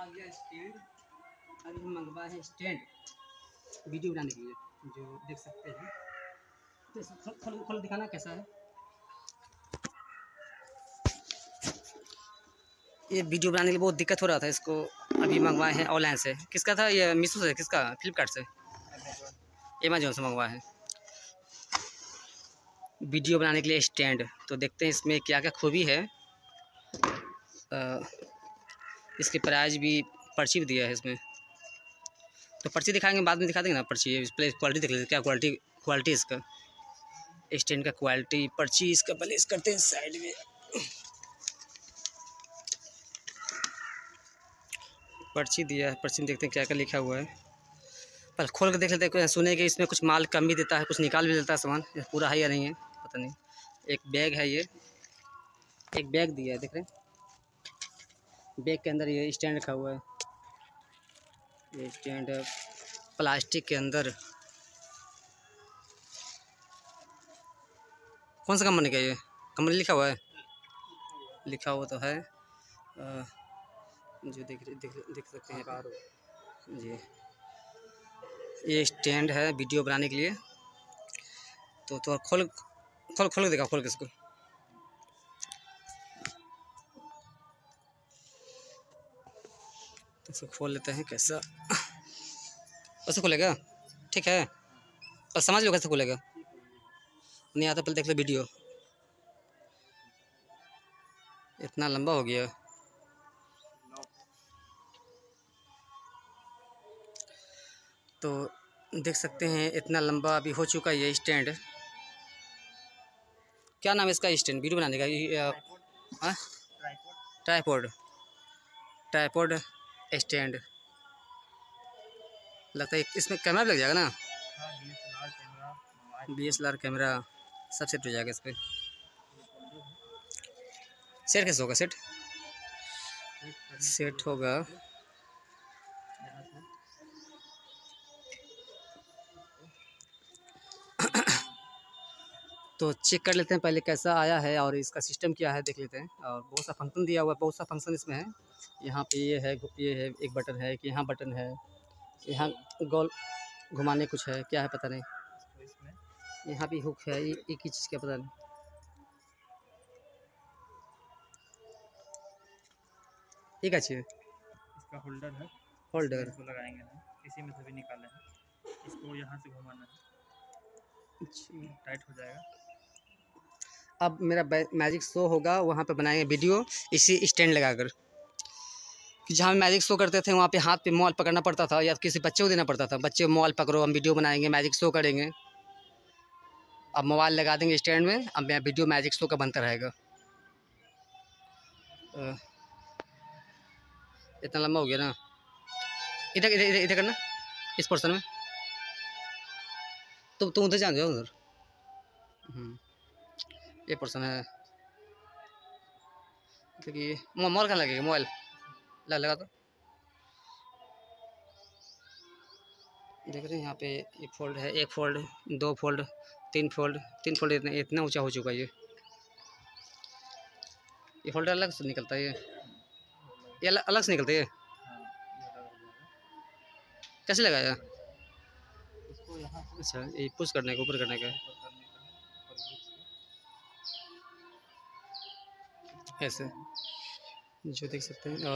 आ गया स्टैंड। अभी हम मंगवाए हैं स्टैंड वीडियो बनाने के लिए, जो देख सकते हैं। तो खोल दिखाना कैसा है। ये वीडियो बनाने के लिए बहुत दिक्कत हो रहा था, इसको अभी मंगवाए हैं ऑनलाइन से। किसका था ये? मीशो से? किसका? फ्लिपकार्ट से, अमेजोन से मंगवाया है वीडियो बनाने के लिए स्टैंड। तो देखते हैं इसमें क्या क्या खूबी है। इसकी प्राइस भी, पर्ची भी दिया है इसमें। तो पर्ची दिखाएंगे, बाद में दिखा देंगे ना पर्ची। पहले क्वालिटी देख लेते, क्या क्वालिटी इसका स्टैंड का क्वालिटी। पर्ची इसका पहले इस करते हैं साइड में। पर्ची दिया है, पर्ची में देखते हैं क्या क्या लिखा हुआ है। पहले खोल कर देख लेते हैं। सुने कि इसमें कुछ माल कम भी देता है, कुछ निकाल भी देता है सामान। पूरा है या नहीं है पता नहीं। एक बैग है, ये एक बैग दिया है, देख रहे हैं। बैग के अंदर ये स्टैंड रखा हुआ है। ये स्टैंड है प्लास्टिक के अंदर। कौन सा कंपनी का ये? कंपनी लिखा हुआ है? लिखा हुआ तो है, जो देख सकते हैं जी। ये स्टैंड है वीडियो बनाने के लिए। तो खोल के देखा, खोल के इसको। तो इसको खोल लेते हैं। कैसा कैसे खुलेगा? ठीक है, पर समझ लो कैसे खुलेगा। नहीं आता, पहले देख लो वीडियो। इतना लंबा हो गया। तो देख सकते हैं इतना लंबा अभी हो चुका है ये स्टैंड। क्या नाम है इसका स्टैंड वीडियो बनाने का? Tripod stand. लगता है इसमें कैमरा लग जाएगा ना? DSLR कैमरा सब सेट हो जाएगा इस पर। सेट कैसे होगा? सेट होगा तो चेक कर लेते हैं पहले कैसा आया है और इसका सिस्टम क्या है, देख लेते हैं। और बहुत सा फंक्शन दिया हुआ है, बहुत सा फंक्शन इसमें है। यहाँ पे ये है एक बटन है, कि यहाँ बटन है, यहाँ गोल घुमाने कुछ है, क्या है पता नहीं। यहाँ भी हुक है, एक ही चीज़ का पता नहीं। एक अच्छी है, इसका होल्डर है। होल्डर इसको लगाएंगे ना, इसी में से भी निकाले हैं। इसको यहाँ से घुमाना है, टाइट हो जाएगा। अब मेरा मैजिक शो होगा, वहाँ पे बनाएंगे वीडियो इसी स्टैंड लगाकर। कि जहाँ मैजिक शो करते थे वहाँ पे हाथ पे मोबाइल पकड़ना पड़ता था, या किसी बच्चे को देना पड़ता था। बच्चे मोबाइल पकड़ो, हम वीडियो बनाएंगे, मैजिक शो करेंगे। अब मोबाइल लगा देंगे स्टैंड में, अब मेरा वीडियो मैजिक शो का बनता रहेगा। इतना लंबा हो गया ना। इधर इधर इधर करना, इस पोर्शन में। तुम उधर जान जाओ उधर। ये पोर्शन है। देखिए मोबाइल कहाँ लगेगा? मोबाइल लगा तो देख रहे हैं। यहाँ पे एक फोल्ड है, एक फोल्ड, दो फोल्ड, तीन फोल्ड। इतना ऊंचा हो चुका है ये होल्डर अलग से निकलता है। ये अलग से निकलता है ये। कैसे लगाया? अच्छा, ये पुश करने का, ऊपर करने का ऐसे, जो देख सकते हैं।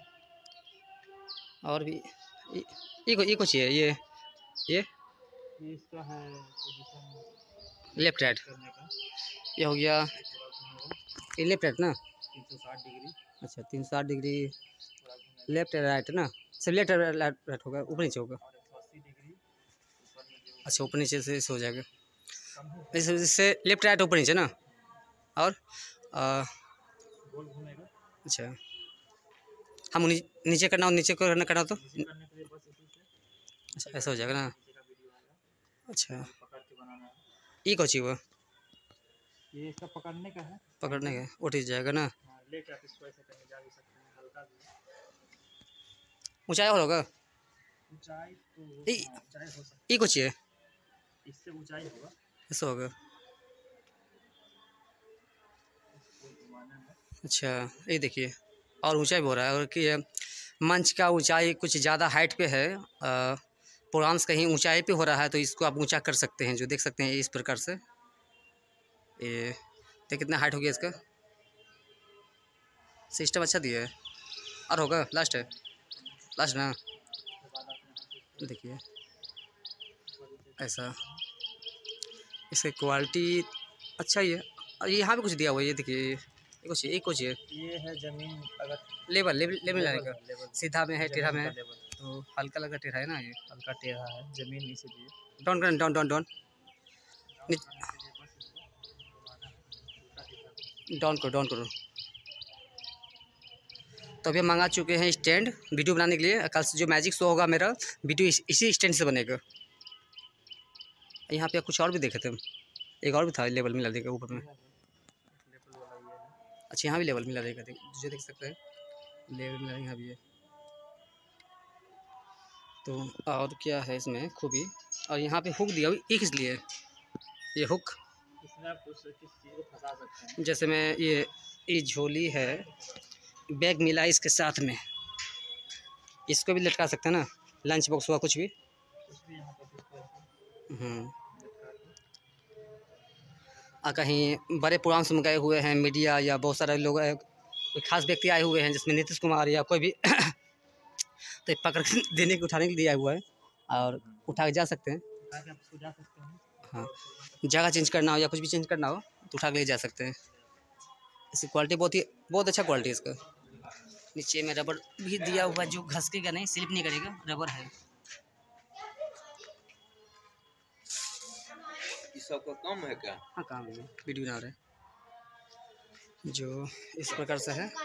और भी ये कुछ है। ये इसका है लेफ्ट राइट। ये हो गया ये लेफ्ट राइट ना? 360 डिग्री। अच्छा, 360 डिग्री लेफ्ट राइट ना? सब लेफ्ट राइट होगा, ऊपर नीचे होगा। 180 डिग्री। अच्छा, ऊपर नीचे से हो जाएगा। इससे लेफ्ट राइट ऊपर नीचे ना? और गोल घूमेगा। अच्छा, हम नीचे करना हो, नीचे को करना तो अच्छा ऐसा हो जाएगा ना? अच्छा, ये कौन सी हुआ? ये इसका पकड़ने का है, पकड़ने का उठ जाएगा ना? लेके आप इसको ऐसे कहीं जा भी सकते हैं। हल्का भी ऊंचाई और होगा? ऊंचाई तो ये हो सकती ये कुछ है, इससे ऊंचाई होगा। ऐसा होगा। अच्छा, ये देखिए और ऊंचाई भी हो रहा है। और कि मंच का ऊंचाई कुछ ज़्यादा हाइट पे है, प्रोग्राम्स कहीं ऊंचाई पे हो रहा है तो इसको आप ऊंचा कर सकते हैं। जो देख सकते हैं इस प्रकार से, ये देख कितना हाइट हो गया इसका। सिस्टम अच्छा दिया है। और होगा लास्ट है, लास्ट ना, देखिए ऐसा। इसकी क्वालिटी अच्छा ही है। और यहाँ पे कुछ दिया हुआ है, ये देखिए कुछ है ये है ज़मीन अगर लेवल लेवल लेवल लाने का, लेवल सीधा में है टेढ़ा में है, लेवल तो हल्का लगा टेढ़ा है ना, ये हल्का टेढ़ा है ज़मीन, इसीलिए डाउन कर डाउन डाउन डाउन डाउन करो डाउन करो। तो अभी हम मंगा चुके हैं स्टैंड वीडियो बनाने के लिए। कल से जो मैजिक शो होगा मेरा वीडियो इसी स्टैंड से बनेगा। यहाँ पे कुछ और भी देखे थे हम, एक और भी था लेवल मिला देगा ऊपर में। अच्छा यहाँ भी लेवल मिला देगा, जो देख सकते हैं लेवल मिला यहाँ भी है। तो और क्या है इसमें खूबी, और यहाँ पे हुक दिया हुआ, ये किस लिए है ये हुक? इसमें आप किस चीज़ को फंसा सकते हैं। जैसे मैं ये झोली है, बैग मिला है इसके साथ में, इसको भी लटका सकते हैं ना, लंच बॉक्स हुआ कुछ भी। यहाँ पर कहीं बड़े प्रोग्राम्स में गए हुए हैं मीडिया या बहुत सारे लोग, कोई खास व्यक्ति आए हुए हैं जिसमें नीतीश कुमार या कोई भी तो पकड़ देने के उठाने के लिए दिया हुआ है, और उठा के जा सकते हैं। जा सकते हैं। हाँ, जगह चेंज करना हो या कुछ भी चेंज करना हो तो उठा के ले जा सकते हैं। इसकी क्वालिटी बहुत अच्छा क्वालिटी है इसका। नीचे में रबर भी दिया हुआ है जो घसकेगा नहीं, स्लिप नहीं करेगा, रबर है। सबका काम है क्या? हाँ काम है, वीडियो बना रहे हैं जो इस प्रकार से है।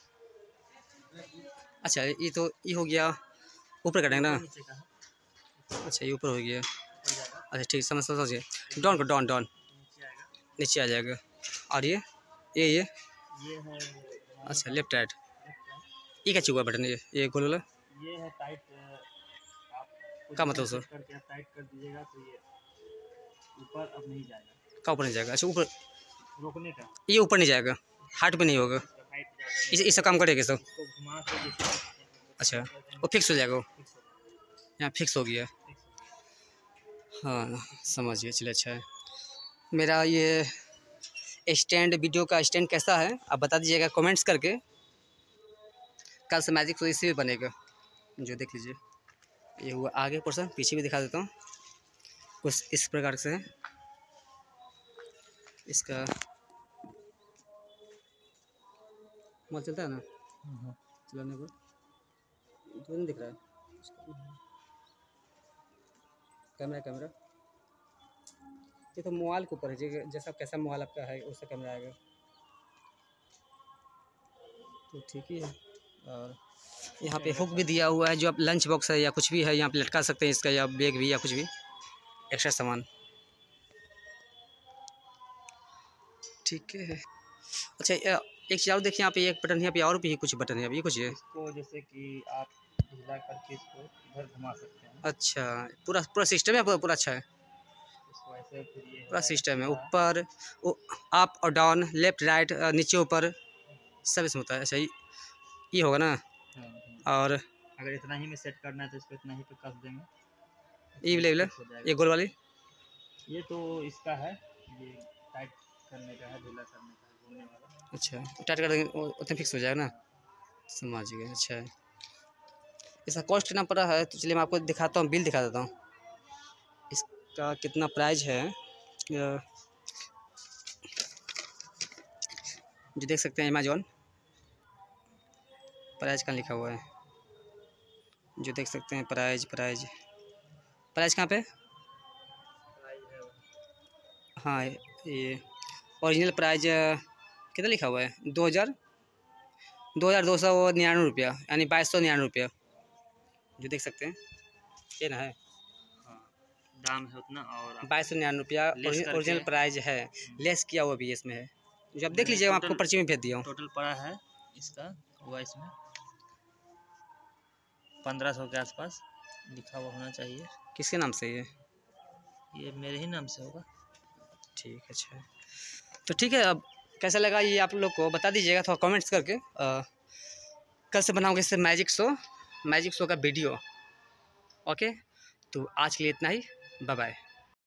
अच्छा ये हो गया, ऊपर कटेंगे ना। अच्छा ये ऊपर हो गया, अच्छा ठीक, समझिए। डाउन करो डाउन डाउन, नीचे आ जाएगा। और ये है अच्छा लेफ्ट राइट, ये क्या चुका बटन, ये गोल वाला, ये है टाइट। क्या मतलब सर? करके टाइट कर दीजिएगा तो ये ऊपर अब नहीं जाएगा। क्या ऊपर नहीं जाएगा? अच्छा ऊपर रोकने का, ये ऊपर नहीं जाएगा, हाइट पे नहीं होगा, इसका काम करेगा सब। घुमा के अच्छा वो फिक्स हो जाएगा, वो यहाँ फिक्स हो गया। हाँ समझिए, चलिए अच्छा है। मेरा ये स्टैंड वीडियो का स्टैंड कैसा है आप बता दीजिएगा कमेंट्स करके। कल से मैजिक शो इसी में बनेगा, जो देख लीजिए। ये हुआ आगे पोर्शन, पीछे भी दिखा देता हूँ। कुछ इस प्रकार से है इसका। मोबाइल चलता है ना, चलाने पर तो नहीं दिख रहा है कैमरा। ये तो मोबाइल के ऊपर है, जैसा कैसा मोबाइल आपका है उसका कैमरा आएगा, तो ठीक ही है। और यहाँ पे हुक भी दिया हुआ है, जो आप लंच बॉक्स है या कुछ भी है यहाँ पे लटका सकते हैं इसका, या बैग भी या कुछ भी एक्स्ट्रा सामान। ठीक है। अच्छा एक चीज़ और देखिए, यहाँ पे एक बटन है, यहाँ पे और भी कुछ बटन है, अभी कुछ है इसको जैसे कि आप ढीला करके इसको इधर घुमा सकते हैं। अच्छा पूरा सिस्टम है पूरा अच्छा है, इसको ऐसे फिर ये पूरा सिस्टम है, ऊपर अप और डाउन, लेफ्ट राइट, नीचे ऊपर सब इसमें होता है। अच्छा ये होगा ना। और अगर इतना ही में सेट करना है तो इसको इतना ही पे कस देंगे, ये गोल वाली, ये तो इसका है, ये टाइट करने का है, ढीला करने का है, घूमने वाला। अच्छा टाइट कर देंगे उतना फिक्स हो जाएगा ना, समझ गए। अच्छा है, इसका कॉस्ट कितना पड़ा है तो चलिए मैं आपको दिखाता हूँ, बिल दिखा देता हूँ इसका कितना प्राइस है। जो देख सकते हैं अमेजॉन प्राइस कहाँ लिखा हुआ है, जो देख सकते हैं प्राइस कहाँ पे। हाँ ये ओरिजिनल प्राइस कितना लिखा हुआ है, 2299 रुपया, यानी 2299 रुपया, जो देख सकते हैं ये ना है। दाम है उतना, और 2299 रुपया ओरिजिनल प्राइस है, लेस किया हुआ भी इसमें है, जो आप देख लीजिएगा, आपको पर्ची में भेज दिया हूँ। टोटल पड़ा है इसका हुआ इसमें 1500 के आसपास लिखा हुआ होना चाहिए। किसके नाम से ये मेरे ही नाम से होगा। ठीक है, अच्छा तो ठीक है। अब कैसा लगा ये आप लोग को बता दीजिएगा थोड़ा कमेंट्स करके। कल से बनाऊँगा इससे मैजिक शो का वीडियो। ओके, तो आज के लिए इतना ही, बाय बाय।